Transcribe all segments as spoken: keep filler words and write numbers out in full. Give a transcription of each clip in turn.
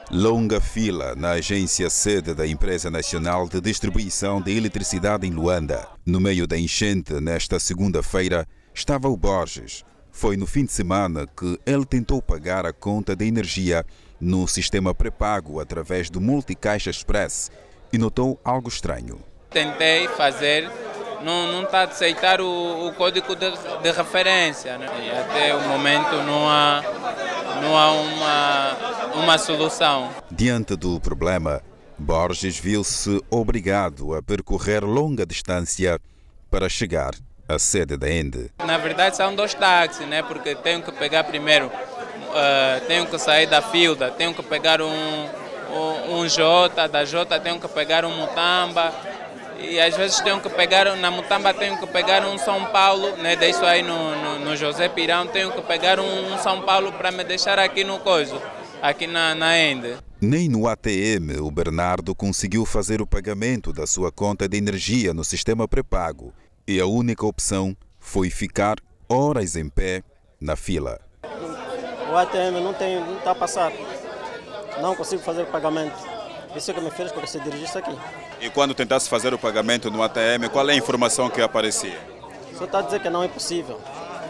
Longa fila na agência sede da Empresa Nacional de Distribuição de Eletricidade em Luanda. No meio da enchente, nesta segunda-feira, estava o Borges. Foi no fim de semana que ele tentou pagar a conta de energia no sistema pré-pago através do Multicaixa Express e notou algo estranho. Tentei fazer, não, não está a aceitar o, o código de, de referência, né? E até o momento não há, não há uma, uma solução. Diante do problema, Borges viu-se obrigado a percorrer longa distância para chegar à sede da ENDE. Na verdade são dois táxis, né? Porque tenho que pegar primeiro, uh, tenho que sair da Filda, tenho que pegar um, um, um J, da J tenho que pegar um Mutamba. E às vezes tenho que pegar, na Mutamba tenho que pegar um São Paulo, né? Deixo aí no, no, no José Pirão, tenho que pegar um, um São Paulo para me deixar aqui no coiso, aqui na, na ENDE. Nem no A T M o Bernardo conseguiu fazer o pagamento da sua conta de energia no sistema pré-pago e a única opção foi ficar horas em pé na fila. O A T M não tem, não está a passar, não consigo fazer o pagamento. Isso é que me fez para se dirigir aqui. E quando tentasse fazer o pagamento no A T M, qual é a informação que aparecia? Só está a dizer que não é possível.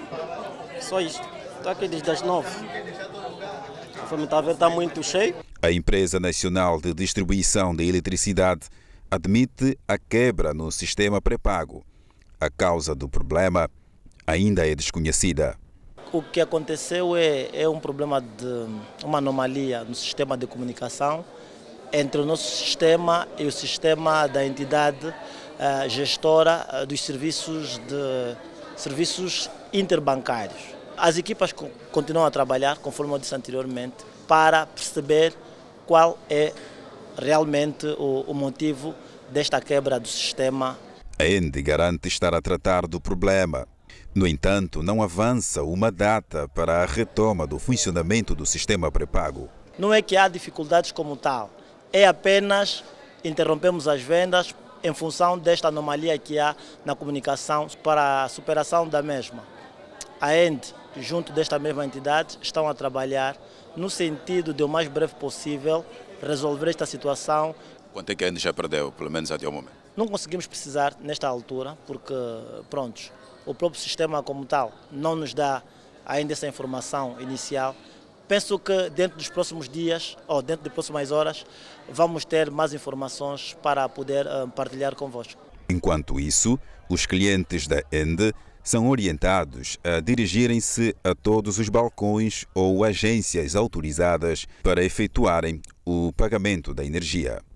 Só isto. Estou aqui desde as nove. Conforme está a ver, está muito cheio. A Empresa Nacional de Distribuição de Eletricidade admite a quebra no sistema pré-pago. A causa do problema ainda é desconhecida. O que aconteceu é, é um problema de uma anomalia no sistema de comunicação entre o nosso sistema e o sistema da entidade uh, gestora uh, dos serviços, de, serviços interbancários. As equipas co continuam a trabalhar, conforme eu disse anteriormente, para perceber qual é realmente o, o motivo desta quebra do sistema. A ENDE garante estar a tratar do problema. No entanto, não avança uma data para a retoma do funcionamento do sistema pré-pago. Não é que há dificuldades como tal. É apenas interrompemos as vendas em função desta anomalia que há na comunicação para a superação da mesma. A ENDE, junto desta mesma entidade, estão a trabalhar no sentido de o mais breve possível resolver esta situação. Quanto é que a ENDE já perdeu, pelo menos até o momento? Não conseguimos precisar nesta altura, porque pronto, o próprio sistema como tal não nos dá ainda essa informação inicial. Penso que dentro dos próximos dias, ou dentro de próximas horas, vamos ter mais informações para poder uh, partilhar convosco. Enquanto isso, os clientes da ENDE são orientados a dirigirem-se a todos os balcões ou agências autorizadas para efetuarem o pagamento da energia.